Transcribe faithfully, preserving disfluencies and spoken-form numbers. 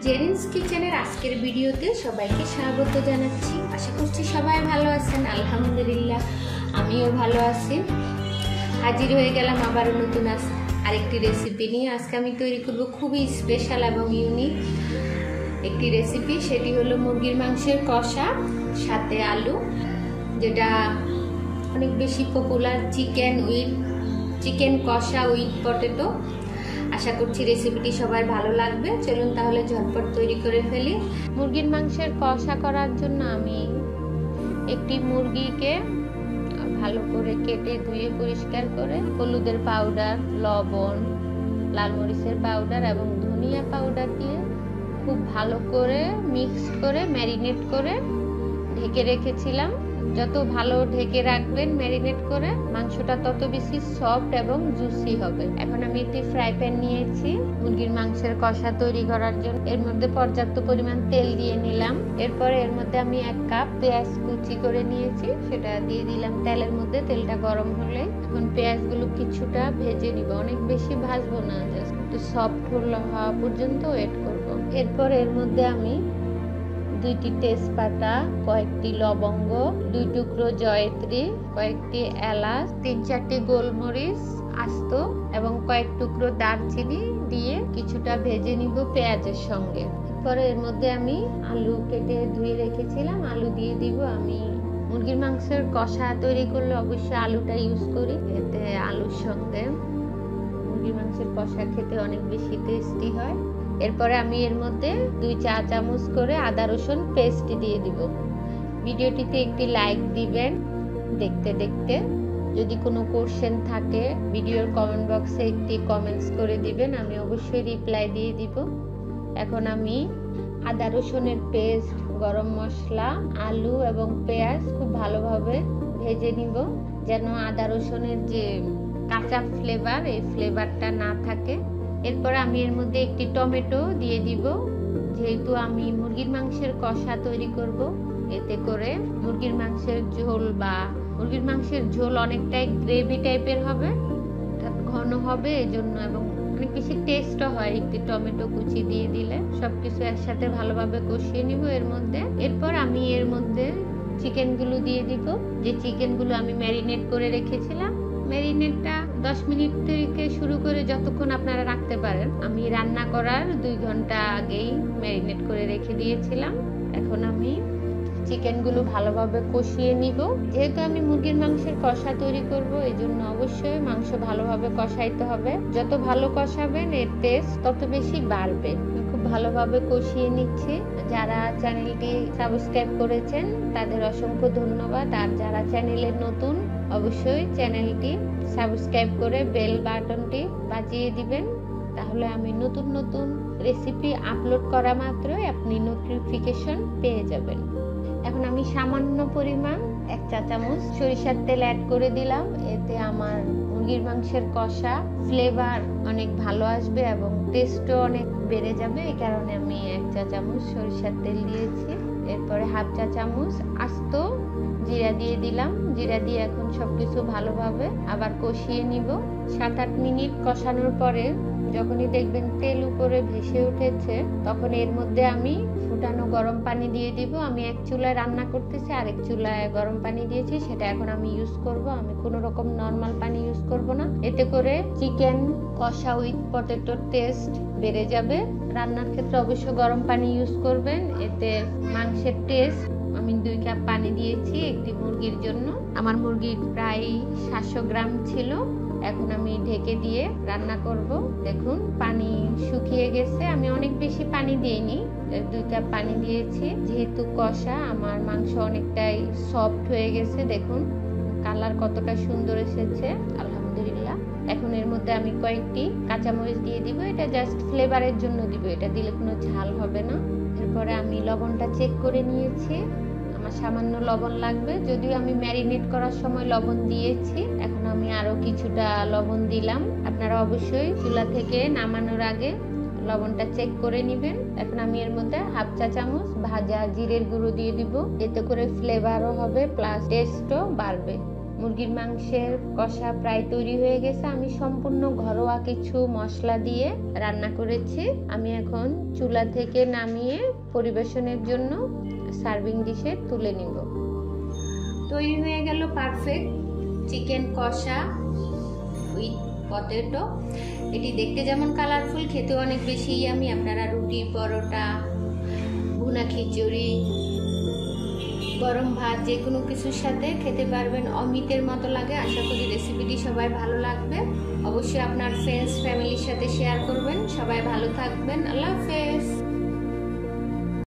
জেরিনস কিচেনের আজকের ভিডিওতে সবাইকে স্বাগত জানাচ্ছি। আশা করছি সবাই ভালো আছেন। আলহামদুলিল্লাহ আমিও ভালো আছি। হাজির হয়ে গেলাম আবারও নতুন আরেকটি রেসিপি নিয়ে। আজকে আমি তৈরি করব খুবই স্পেশাল এবং ইউনিক একটি রেসিপি। সেটি হলো মুরগির মাংসের কষা সাথে আলু, যেটা অনেক বেশি পপুলার। চিকেন উইথ চিকেন কষা উইথ পটেটো। আশা করছি রেসিপিটি সবাই ভালো লাগবে। চলুন তাহলে ঝটপট তৈরি করে ফেলি। মুরগির মাংসের কষা করার জন্য আমি একটি মুরগিকে ভালো করে কেটে ধুয়ে পরিষ্কার করে হলুদের পাউডার, লবণ, লাল মরিচের পাউডার এবং ধনিয়া পাউডার দিয়ে খুব ভালো করে মিক্স করে ম্যারিনেট করে ঢেকে রেখেছিলাম। যত ভালো ঢেকে রাখবেন ম্যারিনেট করে, মাংসটা তত বেশি সফট এবং জুসি হবে। এখন আমি একটি ফ্রাই প্যান নিয়েছি মুরগির মাংসের কষা তৈরি করার জন্য। এর মধ্যে পর্যাপ্ত পরিমাণ তেল দিয়ে নিলাম। এরপরে এর মধ্যে আমি এক কাপ পেঁয়াজ কুচি করে নিয়েছি, সেটা দিয়ে দিলাম তেলের মধ্যে। তেলটা গরম হলে এখন পেঁয়াজগুলো কিছুটা ভেজে নিব, অনেক বেশি ভাজবো না, জাস্ট একটু সফট হওয়া পর্যন্ত ওয়েট করব। এরপর এর মধ্যে আমি দুইটি তেজপাতা, কয়েকটি লবঙ্গ, দুই টুকরো জয়ত্রী, কয়েকটি এলাচ, তিন চারটি গোলমরিচ আস্ত এবং কয়েক টুকরো দারচিনি দিয়ে কিছুটা ভেজে নিব পেঁয়াজের সঙ্গে। এরপরে এর মধ্যে আমি আলু কেটে ধুয়ে রেখেছিলাম, আলু দিয়ে দিব। আমি মুরগির মাংসের কষা তৈরি করলে অবশ্যই আলুটা ইউজ করি, এতে আলুর সঙ্গে মুরগির মাংসের কষা খেতে অনেক বেশি টেস্টি হয়। এরপরে আমি এর মধ্যে দুই চা চামচ করে আদা রসুন পেস্ট দিয়ে দিব। ভিডিওটিতে একটি লাইক দিবেন দেখতে দেখতে। যদি কোনো কোশ্চেন থাকে ভিডিওর কমেন্ট বক্সে একটি কমেন্টস করে দিবেন, আমি অবশ্যই রিপ্লাই দিয়ে দিব। এখন আমি আদা রসুনের পেস্ট, গরম মশলা, আলু এবং পেঁয়াজ খুব ভালোভাবে ভেজে নিব, যেন আদা রসুনের যে কাঁচা ফ্লেভার, এই ফ্লেভারটা না থাকে। এরপর আমি এর মধ্যে একটি টমেটো দিয়ে দিব, যেহেতু আমি মুরগির মাংসের কষা তৈরি করব। এতে করে মুরগির মাংসের ঝোল বা মুরগির মাংসের ঝোল অনেকটাই গ্রেভি টাইপের হবে, ঘন হবে এজন্য, এবং অনেক বেশি টেস্টও হয় একটি টমেটো কুচি দিয়ে দিলে। সবকিছু একসাথে ভালোভাবে কষিয়ে নিব এর মধ্যে। এরপর আমি এর মধ্যে চিকেনগুলো দিয়ে দিব, যে চিকেনগুলো আমি ম্যারিনেট করে রেখেছিলাম। ম্যারিনেটটা দশ মিনিট থেকে শুরু করে যতক্ষণ আপনারা রাখতে পারেন। আমি রান্না করার দুই ঘন্টা আগেই ম্যারিনেট করে রেখে দিয়েছিলাম। এখন আমি চিকেনগুলো ভালোভাবে কষিয়ে নিব। যেহেতু আমি মুরগির মাংসের কষা তৈরি করব, এই জন্য অবশ্যই মাংস ভালোভাবে কষাইতে হবে। যত ভালো কষাবেন এর টেস্ট তত বেশি বাড়বে। খুব ভালোভাবে কষিয়ে নিচ্ছি। যারা চ্যানেলটি সাবস্ক্রাইব করেছেন তাদের অসংখ্য ধন্যবাদ, আর যারা চ্যানেলে নতুন অবশ্যই চ্যানেলটি সাবস্ক্রাইব করে বেল বাটনটি বাজিয়ে দিবেন, তাহলে আমি নতুন নতুন রেসিপি আপলোড করা মাত্রই আপনি নোটিফিকেশন পেয়ে যাবেন। এখন আমি সামান্য পরিমাণ এক চা চামচ সরিষার তেল অ্যাড করে দিলাম। এতে আমার মুরগির মাংসের কষা ফ্লেভার অনেক ভালো আসবে এবং টেস্টও অনেক বেড়ে যাবে। এই কারণে আমি এক চা চামচ সরিষার তেল দিয়েছি। এরপরে হাফ চা চামচ আস্ত জিরা দিয়ে দিলাম। জিরা দিয়ে এখন সবকিছু ভালোভাবে আবার কষিয়ে নিব। সাত আট মিনিট কষানোর পরে যখনই দেখবেন তেল উপরে ভেসে উঠেছে, তখন এর মধ্যে আমি ফুটানো গরম পানি দিয়ে দিব। আমি এক চুলায় রান্না করতেছি, আরেক চুলায় গরম পানি দিয়েছি, সেটা এখন আমি ইউজ করব। আমি কোনো রকম নর্মাল পানি ইউজ করব না। এতে করে চিকেন কষা উইথ পটেটোর টেস্ট বেড়ে যাবে। রান্নার ক্ষেত্রে অবশ্যই গরম পানি ইউজ করবেন, এতে মাংসের টেস্ট। আমি দুই কাপ পানি দিয়েছি একটি মুরগির জন্য। আমার মুরগির প্রায় সাতশো গ্রাম ছিল। এখন আমি ঢেকে দিয়ে রান্না করব। দেখুন পানি শুকিয়ে গেছে। আমি অনেক বেশি পানি দিইনি, দুই কাপ পানি দিয়েছি। যেহেতু কষা, আমার মাংস অনেকটাই সফট হয়ে গেছে। দেখুন কালার কতটা সুন্দর এসেছে, আলহামদুলিল্লাহ। এখন এর মধ্যে আমি কয়েকটি কাঁচামরিচ দিয়ে দিব, এটা জাস্ট ফ্লেভারের জন্য দিব, এটা দিলে কোনো ঝাল হবে না। এরপরে আমি লবণটা চেক করে নিয়েছি, আমার সামান্য লবণ লাগবে, যদিও আমি ম্যারিনেট করার সময় লবণ দিয়েছি। এখন আমি আরো কিছুটা লবণ দিলাম। আপনারা অবশ্যই চুলা থেকে নামানোর আগে লবণটা চেক করে নেবেন। এখন আমি এর মধ্যে হাফ চা চামচ ভাজা জিরের গুঁড়ো দিয়ে দিব, এতে করে ফ্লেভারও হবে প্লাস টেস্টও বাড়বে। মুরগির মাংসের কষা প্রায় তৈরি হয়ে গেছে। আমি সম্পূর্ণ ঘরোয়া কিছু মশলা দিয়ে রান্না করেছি। আমি এখন চুলা থেকে নামিয়ে পরিবেশনের জন্য সার্ভিং ডিশে তুলে নিব। তৈরি হয়ে গেল পারফেক্ট চিকেন কষা উইথ পটেটো। এটি দেখতে যেমন কালারফুল, খেতেও অনেক বেশি ইয়ামি। আপনারা রুটি, পরোটা, ভুনা খিচুড়ি, গরম ভাত যে কোনো কিছুর সাথে খেতে পারবেন। অমৃতের মতো লাগে। আশা করি রেসিপিটি সবাই ভালো লাগবে। অবশ্যই আপনার ফ্রেন্ডস ফ্যামিলির সাথে শেয়ার করবেন। সবাই ভালো থাকবেন। আল্লাহ হাফেজ।